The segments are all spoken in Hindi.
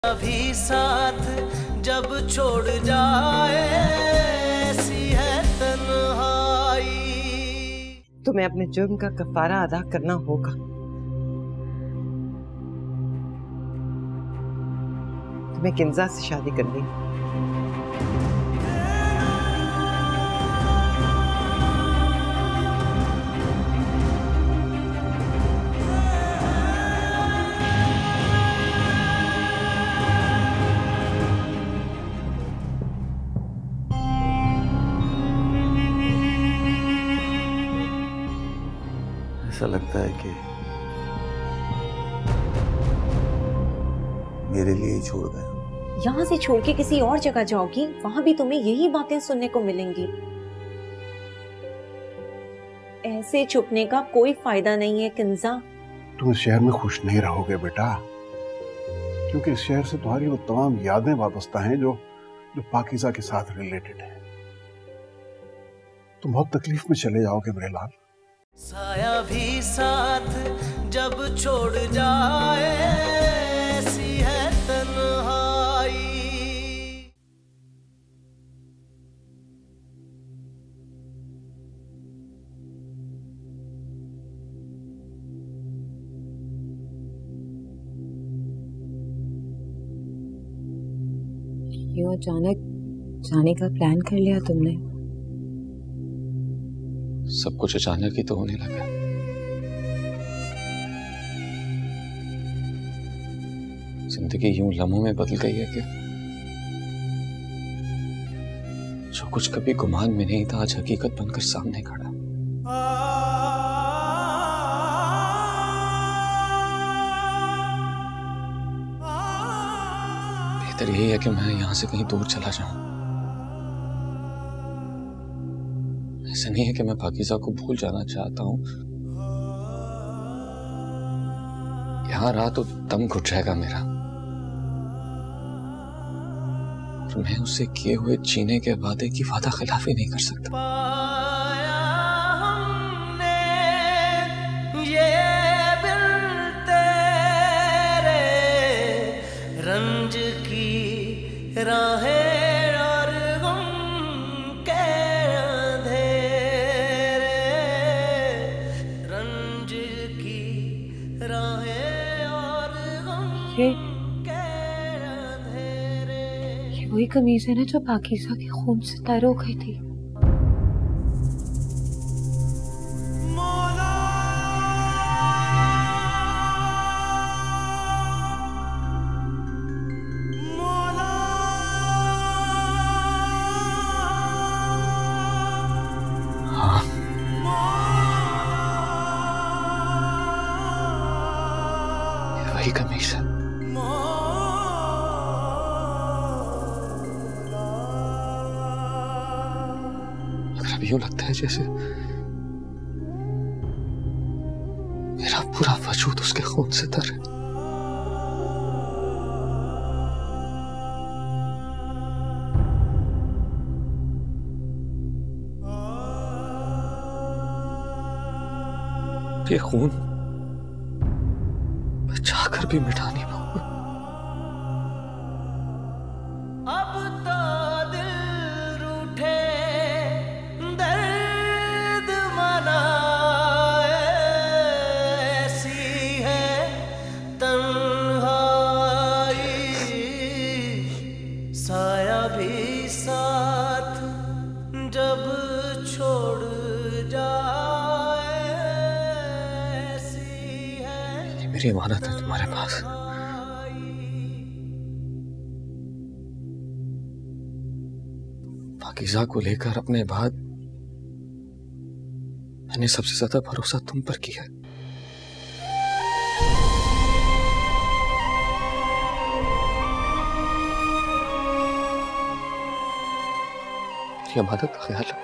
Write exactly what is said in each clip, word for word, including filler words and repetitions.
अभी साथ जब छोड़ जाए ऐसी है तन्हाई। तुम्हें अपने जुर्म का कफारा अदा करना होगा। तुम्हें किंजा से शादी करनी है। ऐसा लगता है कि मेरे लिए ही छोड़ गए। यहाँ से छोड़ के किसी और जगह जाओगी, वहां भी तुम्हें यही बातें सुनने को मिलेंगी। ऐसे छुपने का कोई फायदा नहीं है किंजा। तुम इस शहर में खुश नहीं रहोगे बेटा, क्योंकि इस शहर से तुम्हारी वो तमाम यादें वाबस्ता हैं जो जो पाकीज़ा के साथ रिलेटेड है। तुम बहुत तकलीफ में चले जाओगे मेरे लाल। साया भी साथ जब छोड़ जाए ऐसी है तन्हाई। क्यों अचानक जाने का प्लान कर लिया तुमने? सब कुछ अचानक ही तो होने लगा। जिंदगी यूं लम्हों में बदल गई है कि जो कुछ कभी गुमान में नहीं था आज हकीकत बनकर सामने खड़ा। बेहतर यही है कि मैं यहां से कहीं दूर चला जाऊं। ऐसा नहीं है कि मैं पाकीज़ा को भूल जाना चाहता हूं, यहां रहा तो दम घुट जाएगा मेरा, और मैं उससे किए हुए जीने के वादे की वादा खिलाफी नहीं कर सकता। पाया हमने ये बिल तेरे रंज की राहें ये, ये वही कमीज है ना जो पाकीज़ा के खून से तर हो गई थी। हाँ, ये वही कमीज है। यूं लगता है जैसे मेरा पूरा वजूद उसके खून से तर है। ये खून मैं चाहकर भी मिटा नहीं पाऊंगा। साया भी साथ जब छोड़ जाए ऐसी है। ये मेरी अमानत है तुम्हारे पास। पाकीज़ा को लेकर अपने बाद मैंने सबसे ज्यादा भरोसा तुम पर किया है। अमानत का ख्याल रखना।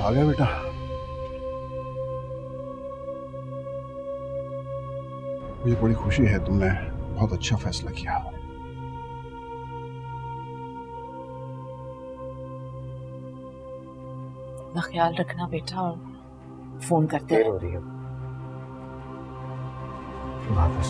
आ गया बेटा। मुझे बड़ी खुशी है, तुमने बहुत अच्छा फैसला किया। अपना ख्याल रखना बेटा और फोन करते देर हो रही है। वापस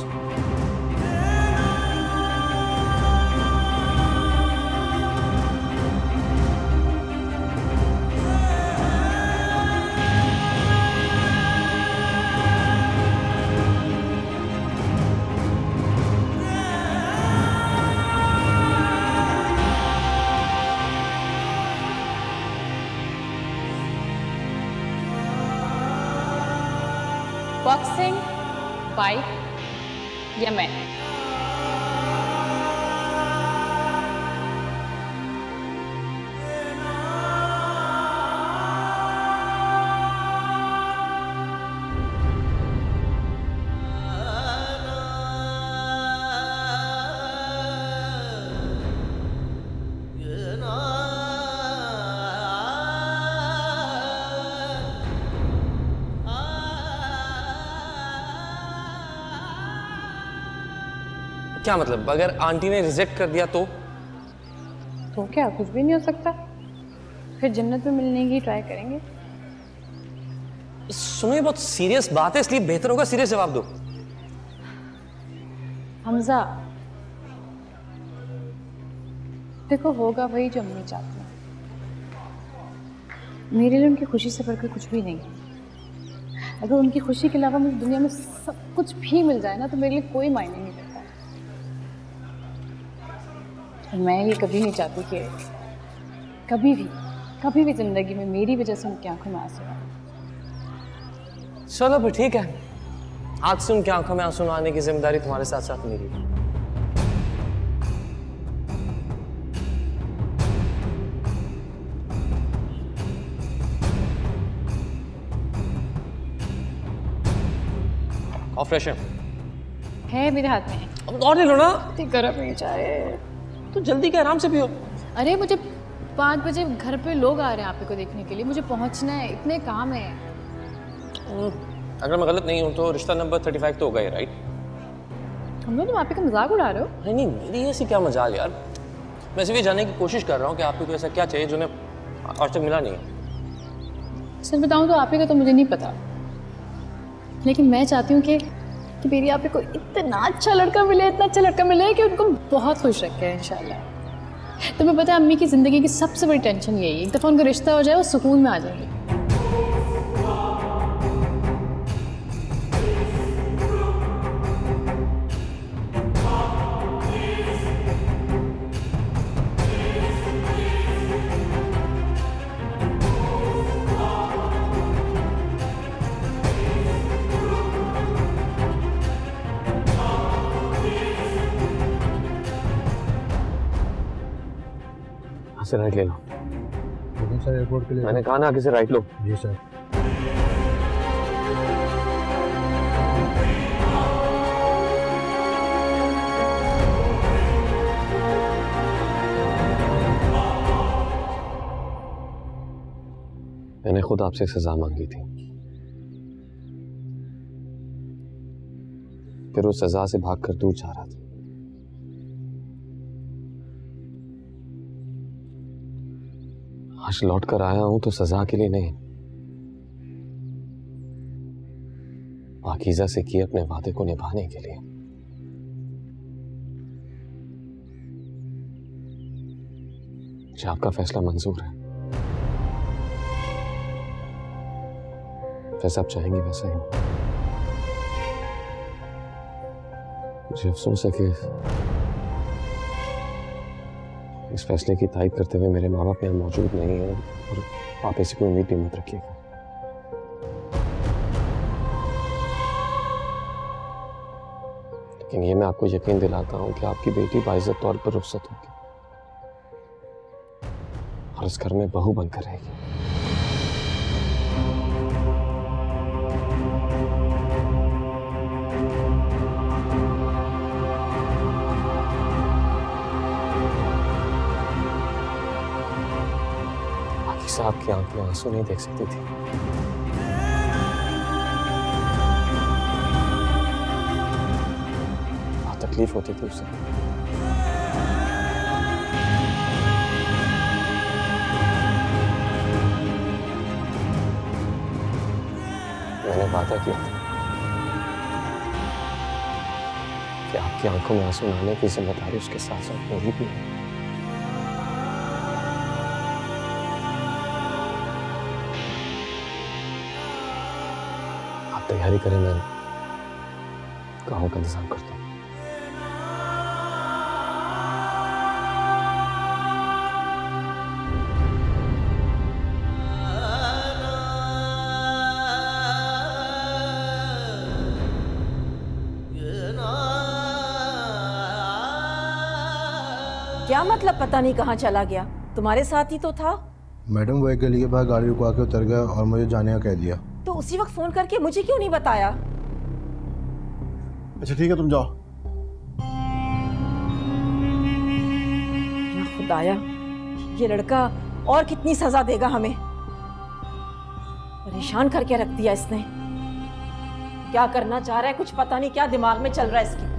बॉक्सिंग, फाइट या मैं? क्या मतलब, अगर आंटी ने रिजेक्ट कर दिया तो? तो क्या, कुछ भी नहीं हो सकता। फिर जन्नत में मिलने की ट्राई करेंगे। सुनो, ये बहुत सीरियस बात है, इसलिए बेहतर होगा सीरियस जवाब दो। हमजा, देखो होगा वही जो अम्मी चाहती हैं। मेरे लिए उनकी खुशी से बढ़कर कुछ भी नहीं है। अगर उनकी खुशी के अलावा मुझे दुनिया में सब कुछ भी मिल जाए ना, तो मेरे लिए कोई मायने नहीं रखता। मैं ये कभी नहीं चाहती कि कभी भी कभी भी जिंदगी में मेरी वजह से उनकी आंखों में आंसू आए। चलो फिर ठीक है, आज से उनकी आंखों में आंसू आने की जिम्मेदारी तुम्हारे साथ साथ मेरी है। और फ्रेश है मेरे हाथ में। अब और ले लो ना। गर्म नहीं चाहे तो जल्दी के आराम से पियो। अरे मुझे पाँच बजे घर पे लोग आ रहे हैं आपको देखने के लिए, मुझे पहुंचना है, इतने काम है। अगर मैं गलत नहीं हूँ तो रिश्ता नंबर थर्टी फाइव तो होगा ही, राइट? हम लोग तुम आप का मजाक उड़ा रहे हो? नहीं नहीं, मेरी ऐसी क्या मजाक यार। मैं सिर्फ ये जानने की कोशिश कर रहा हूँ कि आपको ऐसा क्या चाहिए जो उन्हें आज तक मिला नहीं है। सच बताऊँ तो आप का तो मुझे नहीं पता, लेकिन मैं चाहती हूँ कि कि मेरी आप को इतना अच्छा लड़का मिले, इतना अच्छा लड़का मिले कि उनको बहुत खुश रखे इंशाल्लाह। तुम्हें पता है अम्मी की ज़िंदगी की सबसे बड़ी टेंशन यही है, एक दफ़ा उनका रिश्ता हो जाए वो सुकून में आ जाएंगे। से राइट ले लो। सर एयरपोर्ट के लिए मैंने कहा ना आगे से राइट लो। जी सर। मैंने खुद आपसे सजा मांगी थी, फिर उस सजा से भागकर दूर जा रहा था। आज लौट कर आया हूं तो सजा के लिए नहीं, पाकीज़ा से किए अपने वादे को निभाने के लिए। मुझे आपका फैसला मंजूर है, जैसा आप चाहेंगे वैसा ही। मुझे अफसोस है कि इस फैसले की तायद करते हुए मेरे माँ बाप यहाँ मौजूद नहीं है, और आप ऐसी कोई उम्मीद भी मत रखिएगा। लेकिन ये मैं आपको यकीन दिलाता हूँ कि आपकी बेटी बाइज्जत तौर पर रुखसत होगी और इस घर में बहू बनकर रहेगी। उससे आपकी आंख में आंसू नहीं देख सकती थी। बहुत तकलीफ होती थी उससे। मैंने वादा किया था कि आपकी आंखों में आंसू लाने की जिम्मेदारी उसके साथ साथ मेरी भी है। आप तैयारी करें, मैं गाँव का इंतजाम करता हूँ। क्या मतलब पता नहीं कहाँ चला गया? तुम्हारे साथ ही तो था। मैडम वो एक गली के बाहर गाड़ी रुकवा के उतर गया और मुझे जाने का कह दिया। तो उसी वक्त फोन करके मुझे क्यों नहीं बताया? अच्छा ठीक है, तुम जाओ। या खुदाया, ये लड़का और कितनी सजा देगा हमें? परेशान करके रख दिया इसने। क्या करना चाह रहा है कुछ पता नहीं, क्या दिमाग में चल रहा है इसके।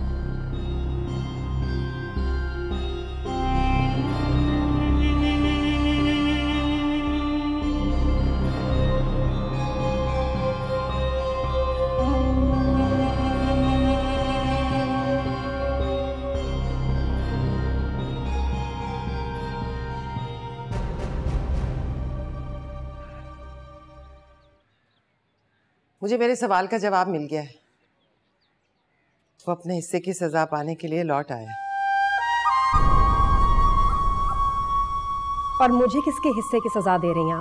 मुझे मेरे सवाल का जवाब मिल गया है। वो अपने हिस्से की सजा पाने के लिए लौट आया। और मुझे किसके हिस्से की सजा दे रही हैं आप?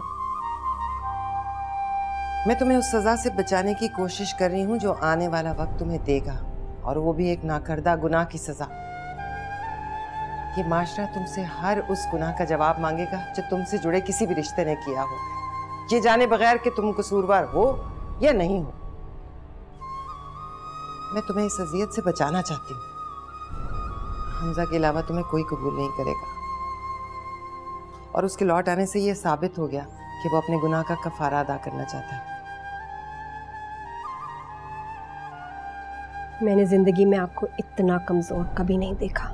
मैं तुम्हें उस सजा से बचाने की कोशिश कर रही हूँ जो आने वाला वक्त तुम्हें देगा, और वो भी एक नाकर्दा गुनाह की सजा। ये माशरा तुमसे हर उस गुनाह का जवाब मांगेगा जो तुमसे जुड़े किसी भी रिश्ते ने किया हो, ये जाने बगैर कि तुम कसूरवार हो या नहीं हो। मैं तुम्हें इस अजियत से बचाना चाहती हूँ। हमजा के अलावा तुम्हें कोई कबूल नहीं करेगा, और उसके लौट आने से यह साबित हो गया कि वो अपने गुनाह का कफारा अदा करना चाहता है। मैंने जिंदगी में आपको इतना कमजोर कभी नहीं देखा।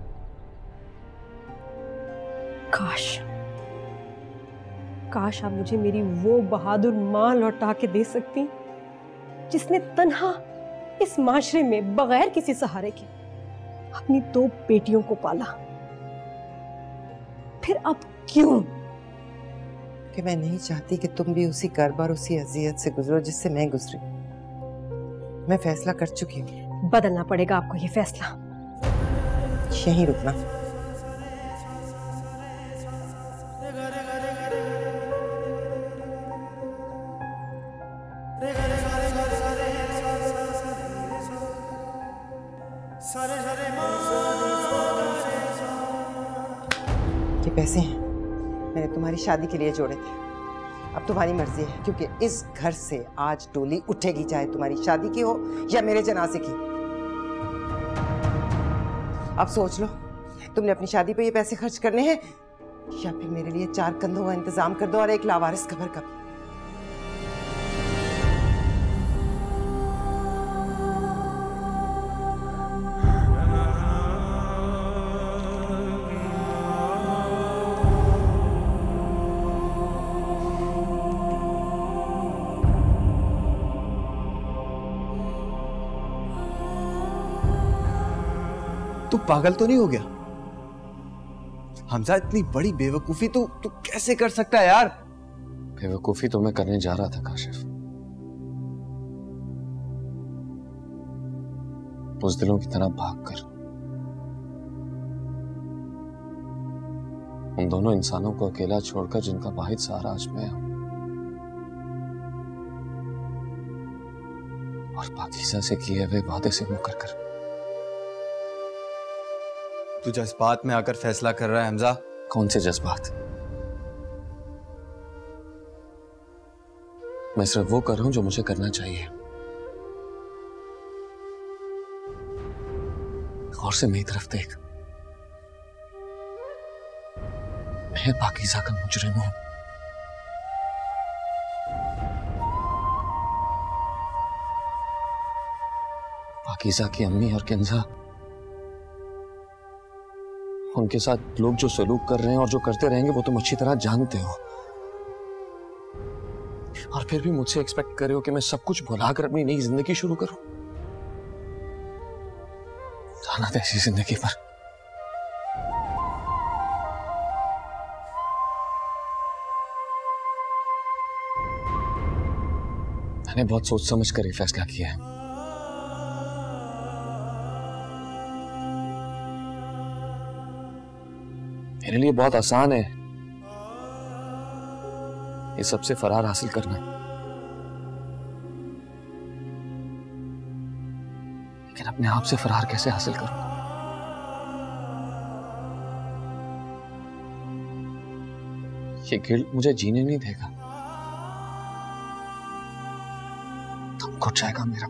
काश काश आप मुझे मेरी वो बहादुर मां लौटा के दे सकती जिसने तन्हा इस माशरे में बगैर किसी सहारे के अपनी दो बेटियों को पाला। फिर अब क्यों? कि मैं नहीं चाहती कि तुम भी उसी कर्ब और उसी अजियत से गुजरो जिससे मैं गुजरी। मैं फैसला कर चुकी हूँ। बदलना पड़ेगा आपको ये फैसला। यहीं रुकना। ये पैसे हैं, मैंने तुम्हारी शादी के लिए जोड़े थे। अब तुम्हारी मर्जी है, क्योंकि इस घर से आज डोली उठेगी, चाहे तुम्हारी शादी की हो या मेरे जनाजे की। अब सोच लो, तुमने अपनी शादी पे ये पैसे खर्च करने हैं या फिर मेरे लिए चार कंधों का इंतजाम कर दो और एक लावारिस कब्र का। तू पागल तो नहीं हो गया? हमजा, इतनी बड़ी बेवकूफी तू तू कैसे कर सकता है यार? बेवकूफी तो मैं करने जा रहा था काशिफ। बुज़दिलों की तरह भागकर उन दोनों इंसानों को अकेला छोड़कर जिनका वाहिद सहारा आज मैं हूं, और पाकीज़ा से किए हुए वादे से मुकर कर। तू जज्बात में आकर फैसला कर रहा है हमजा। कौन से जज्बात? मैं सिर्फ वो कर रहा हूं जो मुझे करना चाहिए। गौर से मेरी तरफ देख। मैं पाकीज़ा का मुजरिम हूं। पाकीज़ा की अम्मी और किंजा, उनके साथ लोग जो सलूक कर रहे हैं और जो करते रहेंगे वो तुम अच्छी तरह जानते हो, और फिर भी मुझसे एक्सपेक्ट कर रहे हो कि मैं सब कुछ भुलाकर अपनी नई जिंदगी शुरू करूं। जाना था ऐसी जिंदगी पर। मैंने बहुत सोच समझ कर ये फैसला किया है। मेरे लिए बहुत आसान है ये सबसे फरार हासिल करना, लेकिन अपने आप से फरार कैसे हासिल करूं? ये गिल्ट मुझे जीने नहीं देगा, दम घुट जाएगा मेरा।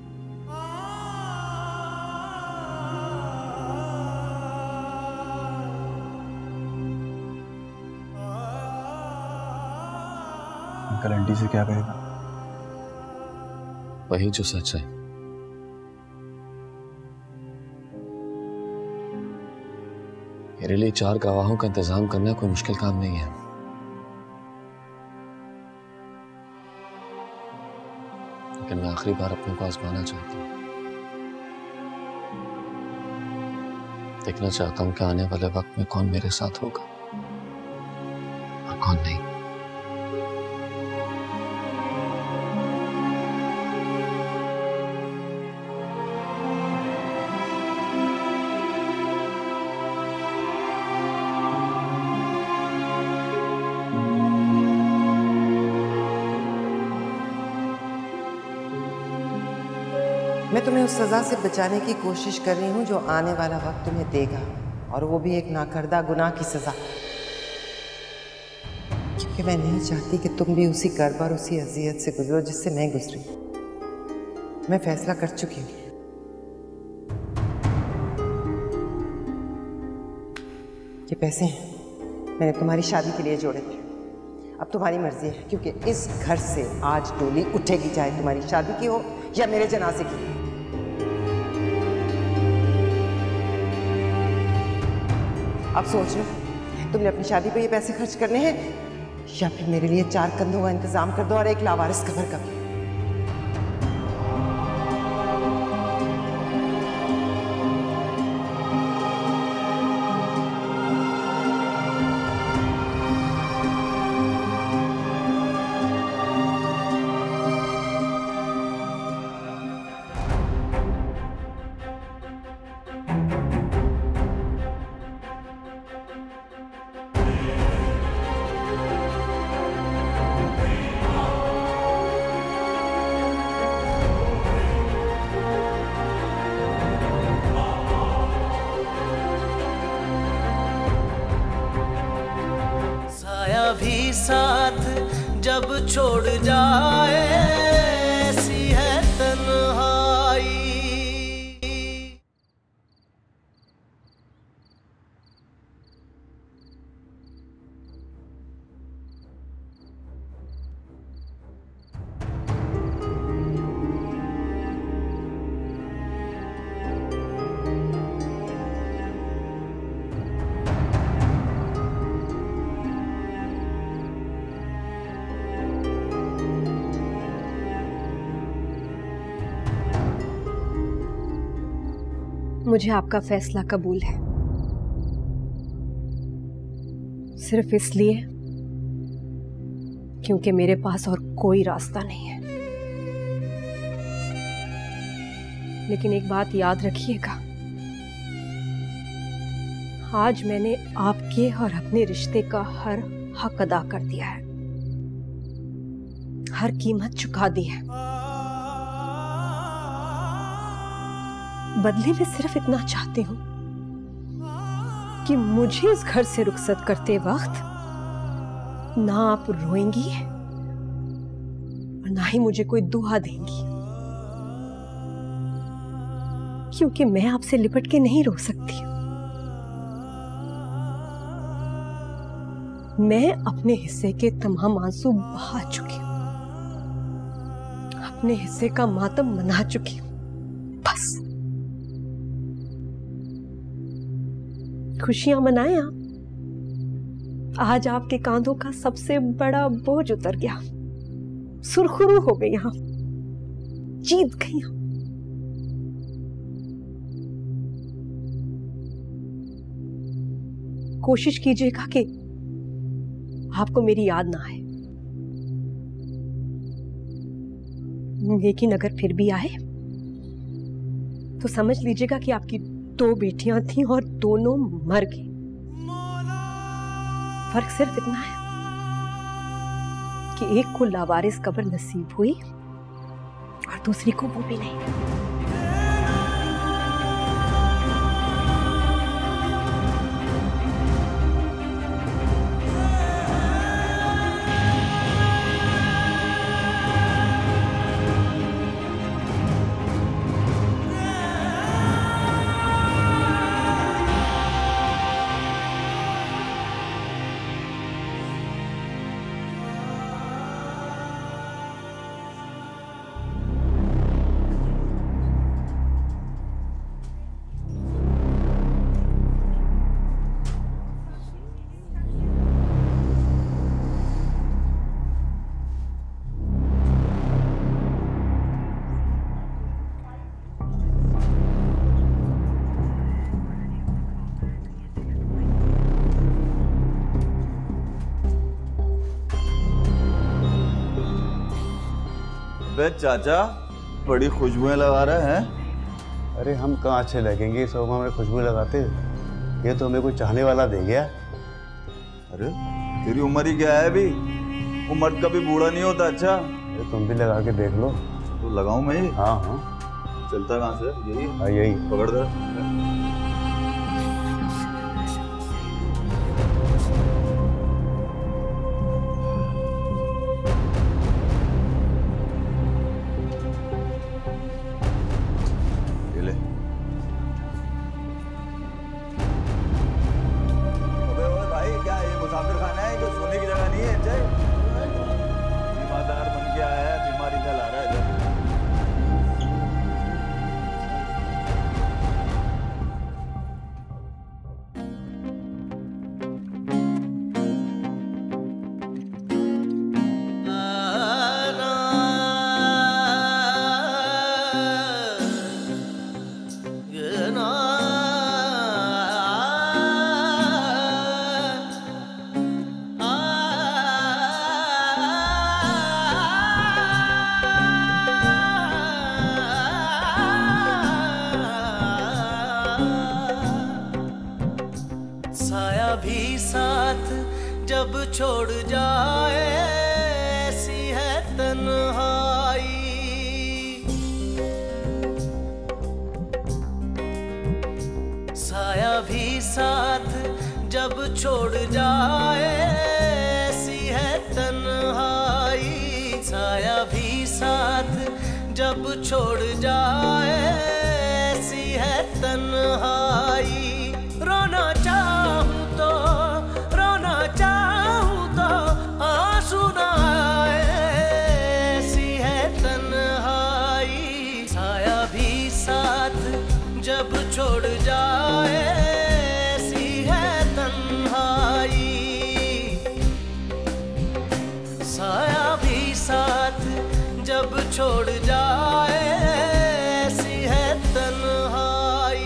अंकल आंटी से क्या कहेगा? वही जो सच है। मेरे लिए चार गवाहों का इंतजाम करना कोई मुश्किल काम नहीं है। लेकिन मैं आखिरी बार अपने को आजमाना चाहता हूं। देखना चाहता हूं कि आने वाले वक्त में कौन मेरे साथ होगा और कौन नहीं। मैं तुम्हें उस सज़ा से बचाने की कोशिश कर रही हूँ जो आने वाला वक्त तुम्हें देगा, और वो भी एक नाकर्दा गुनाह की सज़ा। क्योंकि मैं नहीं चाहती कि तुम भी उसी कर्ब और उसी अजियत से गुजरो जिससे मैं गुजरी। मैं फैसला कर चुकी हूँ। ये पैसे हैं, मैंने तुम्हारी शादी के लिए जोड़े थे। अब तुम्हारी मर्जी है, क्योंकि इस घर से आज डोली उठेगी, चाहे तुम्हारी शादी की हो या मेरे जनाजे की। अब सोच लो, तुमने अपनी शादी पे ये पैसे खर्च करने हैं या फिर मेरे लिए चार कंधों का इंतजाम कर दो और एक लावारिस कबर का भी। भी साथ जब छोड़ जाए, ऐसी है तन्हाई। मुझे आपका फैसला कबूल है, सिर्फ इसलिए क्योंकि मेरे पास और कोई रास्ता नहीं है। लेकिन एक बात याद रखिएगा, आज मैंने आपके और अपने रिश्ते का हर हक अदा कर दिया है, हर कीमत चुका दी है। बदले में सिर्फ इतना चाहती हूं कि मुझे इस घर से रुखसत करते वक्त ना आप रोएंगी और ना ही मुझे कोई दुआ देंगी, क्योंकि मैं आपसे लिपट के नहीं रो सकती। मैं अपने हिस्से के तमाम आंसू बहा चुकी हूं, अपने हिस्से का मातम मना चुकी हूं। बस खुशियां मनाएं आप। आज आपके कांधों का सबसे बड़ा बोझ उतर गया, सुरखुरू हो गई, आप जीत गई। कोशिश कीजिएगा कि आपको मेरी याद ना आए, लेकिन अगर फिर भी आए तो समझ लीजिएगा कि आपकी दो बेटियां थीं और दोनों मर गई। फर्क सिर्फ इतना है कि एक को लावारिस कब्र नसीब हुई और दूसरी को वो भी नहीं। चाचा बड़ी खुशबुएं लगा रहे हैं। अरे हम कहाँ अच्छे लगेंगे इस उम्र में खुशबू लगाते, ये तो हमें कोई चाहने वाला दे गया। अरे तेरी उम्र ही क्या है अभी, वो मर्द कभी बूढ़ा नहीं होता। अच्छा तुम भी लगा के देख लो। तो लगाऊं मैं? हाँ हाँ। चलता कहाँ से? यही? हाँ यही। पकड़ दे। जब छोड़ जाए ऐसी है तन्हाई, साया भी साथ जब छोड़ जाए ऐसी है तन्हाई, साया भी साथ जब छोड़ जाए ऐसी है तन्हाई। रोना चाहूं तो रोना चाहूं तो आंसू ना आए ऐसी है तन्हाई, साया भी साथ जब छोड़ जाए ऐसी है तन्हाई, साया भी साथ जब छोड़ जाए ऐसी है तन्हाई।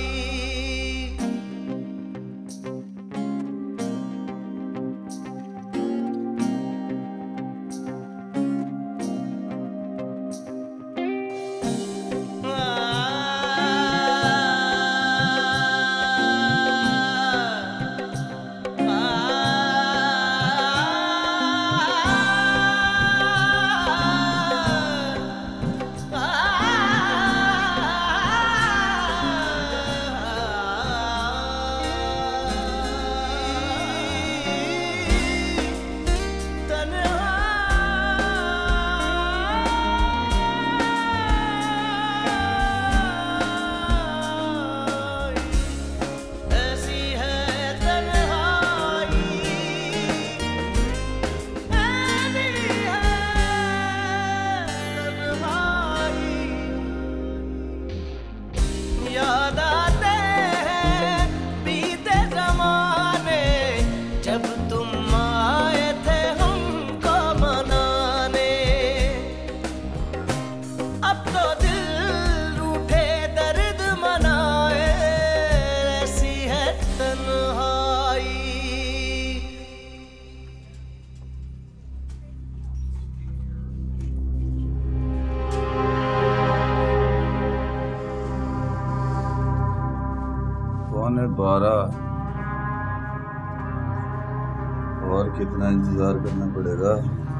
और कितना इंतजार करना पड़ेगा?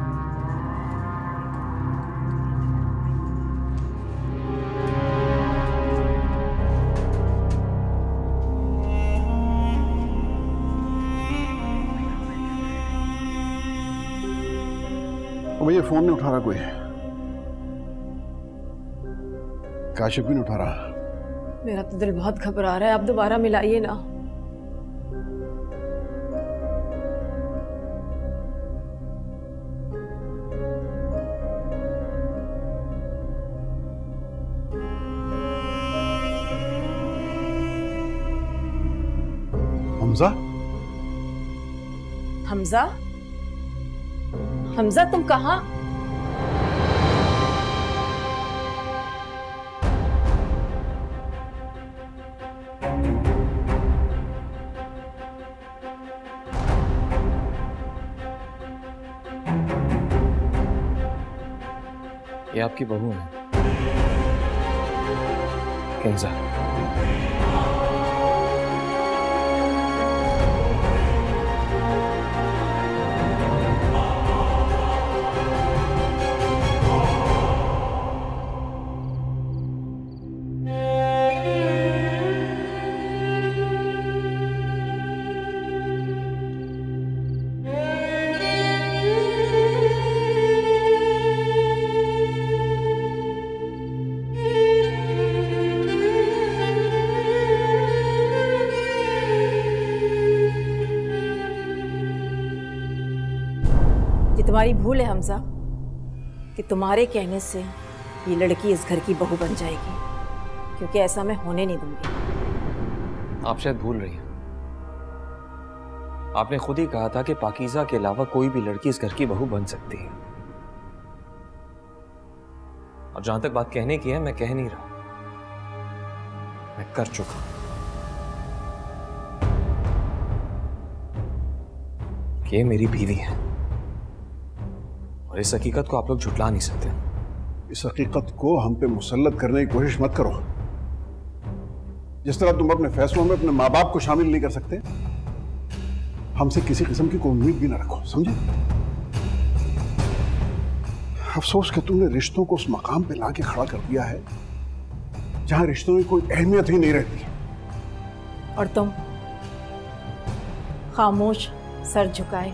भैया फोन नहीं उठा रहा कोई, काशिफ भी नहीं उठा रहा। मेरा तो दिल बहुत घबरा रहा है, आप दोबारा मिलाइए ना। हमजा? हमजा? हमजा तुम कहाँ? ये आपकी बहू है किंजा। तुम्हारी भूल है हमजा कि तुम्हारे कहने से ये लड़की इस घर की बहू बन जाएगी, क्योंकि ऐसा मैं होने नहीं दूंगी। आप शायद भूल रही हैं। आपने खुद ही कहा था कि पाकीज़ा के अलावा कोई भी लड़की इस घर की बहू बन सकती है। और जहां तक बात कहने की है, मैं कह नहीं रहा, मैं कर चुका। ये मेरी बीवी है और इस हकीकत को आप लोग झुटला नहीं सकते। इस हकीकत को हम पे मुसल्लत करने की कोशिश मत करो। जिस तरह तुम अपने फैसलों में अपने माँ बाप को शामिल नहीं कर सकते, हमसे किसी किस्म की कोई उम्मीद भी ना रखो, समझे? अफसोस कि तुमने रिश्तों को उस मकाम पे लाके खड़ा कर दिया है जहां रिश्तों की कोई अहमियत ही नहीं रहती। और तुम खामोश सर झुकाए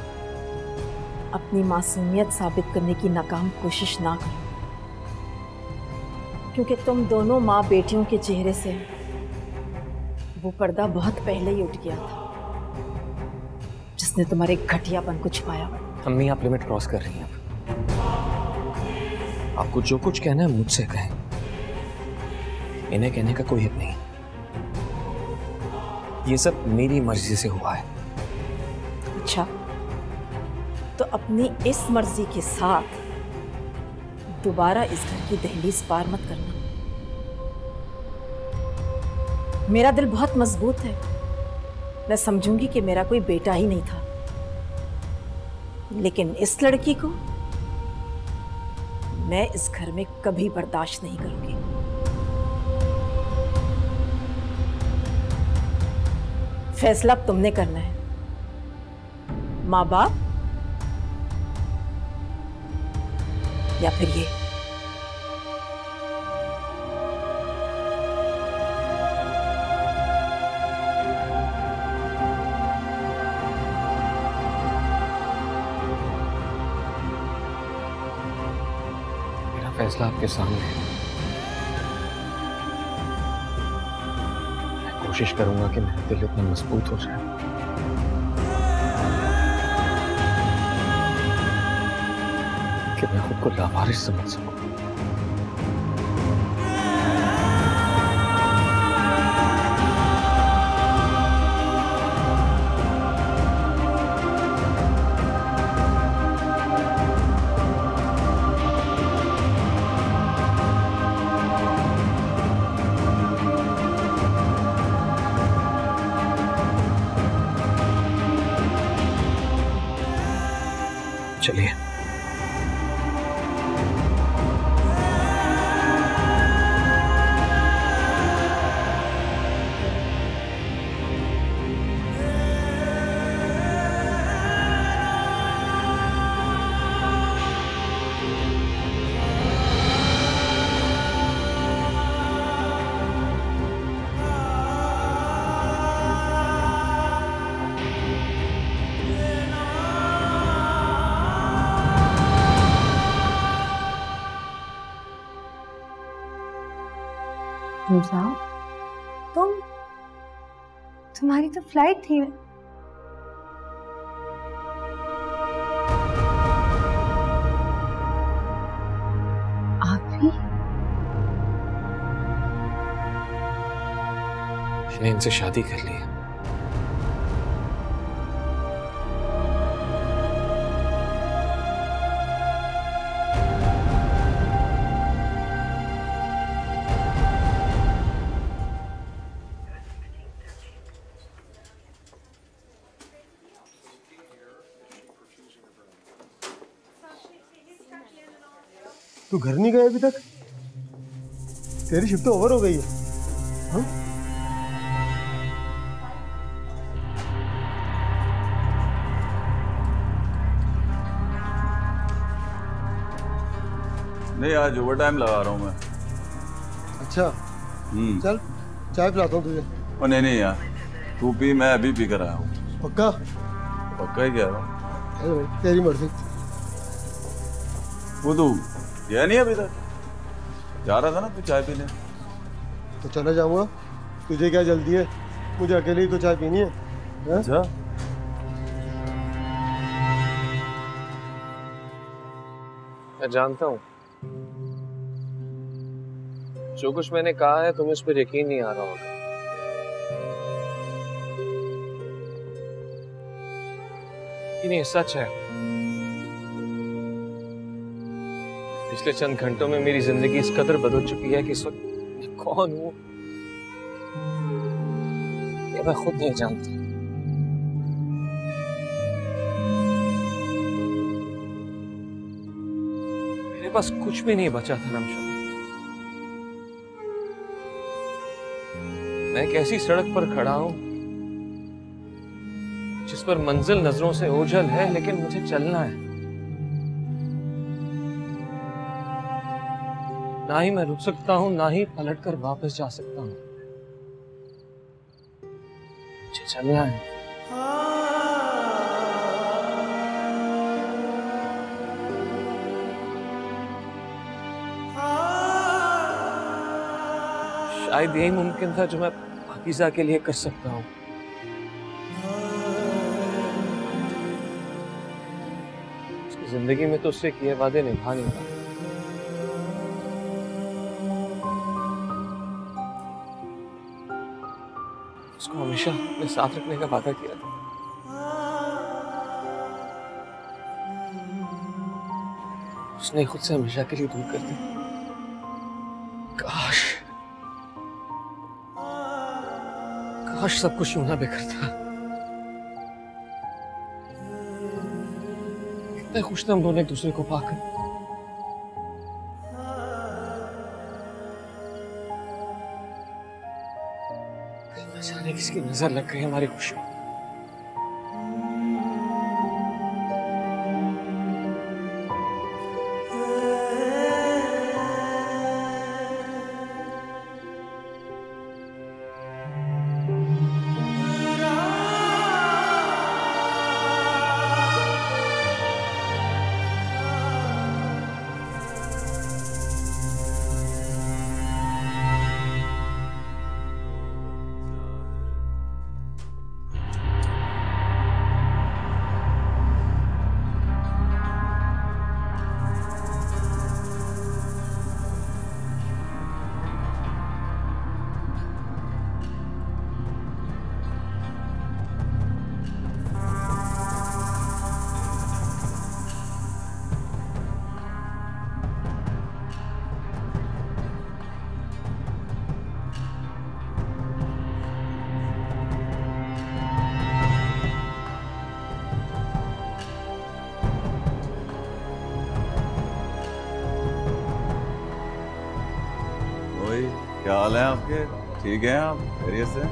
अपनी मासूमियत साबित करने की नाकाम कोशिश ना करो, क्योंकि तुम दोनों माँ बेटियों के चेहरे से वो पर्दा बहुत पहले ही उठ गया था जिसने तुम्हारे घटियापन को छुपाया। अम्मी, आप लिमिट क्रॉस कर रही हैं। आपको जो कुछ कहना है मुझसे कहें, इन्हें कहने का कोई हक नहीं। ये सब मेरी मर्जी से हुआ है। अच्छा, तो अपनी इस मर्जी के साथ दोबारा इस घर की दहलीज पार मत करना। मेरा दिल बहुत मजबूत है, मैं समझूंगी कि मेरा कोई बेटा ही नहीं था, लेकिन इस लड़की को मैं इस घर में कभी बर्दाश्त नहीं करूंगी। फैसला अब तुमने करना है, माँ बाप या फिर ये। मेरा फैसला आपके सामने है। मैं कोशिश करूंगा कि मेरा दिल इतना मजबूत हो जाए कि मैं खुद को लावारिस समझ सकूं। चलिए। हमजा, तुम तुम्हारी तो फ्लाइट थी। आप भी? मैंने इनसे शादी कर ली है। तू घर नहीं गया अभी तक? तेरी शिफ्ट तो ओवर हो गई है। हाँ? नहीं, आज ओवर टाइम लगा रहा हूँ मैं। अच्छा, चल चाय पिलाता हूँ तुझे। ओ नहीं नहीं यार, तू पी, मैं अभी पी कर आया हूँ। पक्का? पक्का ही कह रहा हूँ। अरे भाई तेरी मर्जी। वो तू गया नहीं अभी तक? जा रहा था ना तू चाय पीने। तो चला जाऊंगा, तुझे क्या जल्दी है? मुझे अकेले ही तो चाय पीनी है। अच्छा, मैं जानता हूँ जो कुछ मैंने कहा है तुम्हें उस पर यकीन नहीं आ रहा होगा, लेकिन ये सच है। पिछले चंद घंटों में मेरी जिंदगी इस कदर बदल चुकी है कि इस वक्त मैं कौन हूं ये मैं खुद नहीं जानता। मेरे पास कुछ भी नहीं बचा था रमशा। मैं एक ऐसी सड़क पर खड़ा हूं जिस पर मंजिल नजरों से ओझल है, लेकिन मुझे चलना है। ना ही मैं रुक सकता हूं, ना ही पलटकर वापस जा सकता हूं। मुझे चलना है। शायद यही मुमकिन था जो मैं पाकीज़ा के लिए कर सकता हूं। उसकी जिंदगी में तो उससे किए वादे निभा नहीं पाए। उसको हमेशा अपने साथ रखने का वादा किया था। उसने खुद से हमेशा के लिए दूर कर दी। काश काश सब कुछ यूं ना बिखरता। कितने खुश थे हम दोनों एक दूसरे को पाकर। न जाने किसकी नजर लग गई हमारी खुशी। क्या हाल है आपके? ठीक है आप? खैरियत से?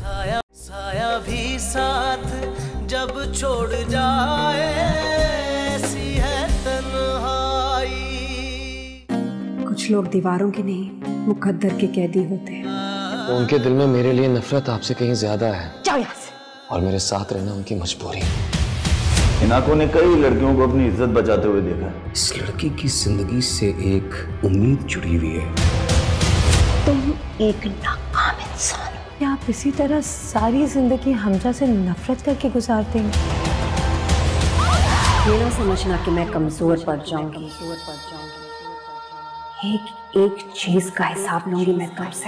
साया साया भी साथ जब छोड़ जाए ऐसी है तन्हाई। कुछ लोग दीवारों के नहीं मुकद्दर के कैदी होते हैं। तो उनके दिल में मेरे लिए नफरत आपसे कहीं ज्यादा है। जाओ यहाँ से। और मेरे साथ रहना उनकी मजबूरी। इन आंखों ने कई लड़कियों को अपनी इज्जत बचाते हुए देखा है। इस लड़की की जिंदगी से एक उम्मीद जुड़ी हुई है। तुम एक नाकाम इंसान हो। क्या आप इसी तरह सारी जिंदगी हमजा से नफरत करके गुजार देंगे? ये ना समझना कि मैं कमजोर पड़ जाऊंगी। एक एक चीज का हिसाब लूंगी मैं तुमसे।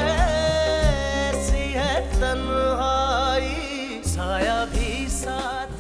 साया भी साथ